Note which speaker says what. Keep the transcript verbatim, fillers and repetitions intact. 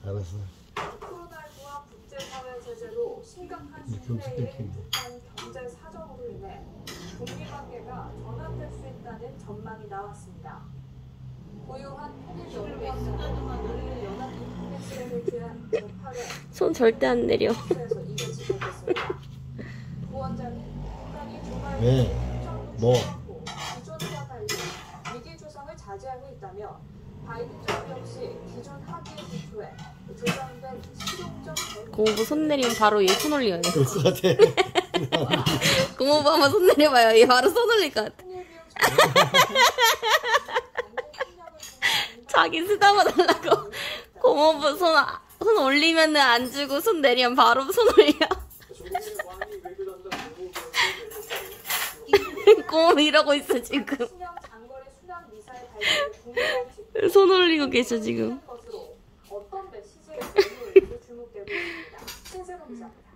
Speaker 1: 알았어.
Speaker 2: 코로나십구와 국제사회 제재로 심각한 실패에 북한 경제 사정으로 인해 북미 관계가 전환될 수 있다는 전망이 나왔습니다. 고유한 통일을 위해서 우리 연합 인터넷을 개최한 제팔 회
Speaker 3: 손 절대 안 내려.
Speaker 2: 에서 이게 진행됐습니다. 부원장은 북한이 주말
Speaker 1: 왜? 뭐?
Speaker 2: 기존과 달리 위기 조성을 자제하고 있다며 바이든 정부 역시 기존 합의에 기초해 조정된 실용적
Speaker 3: 고모부 손 내리면 바로 얘 손 올려요.
Speaker 1: 그럴 것 같아.
Speaker 3: 고모부 한번 손 내려봐요. 얘 바로 손 올릴 것 같아. 자기 쓰다가 달라고. 고모부 손, 손 올리면은 안 주고 손 내리면 바로 손 올려. 고모부 이러고 있어 지금. 손 올리고 계셔 지금.
Speaker 2: 어떤 메시지의 주목되고 있습니다. 신세롬 기자입니다.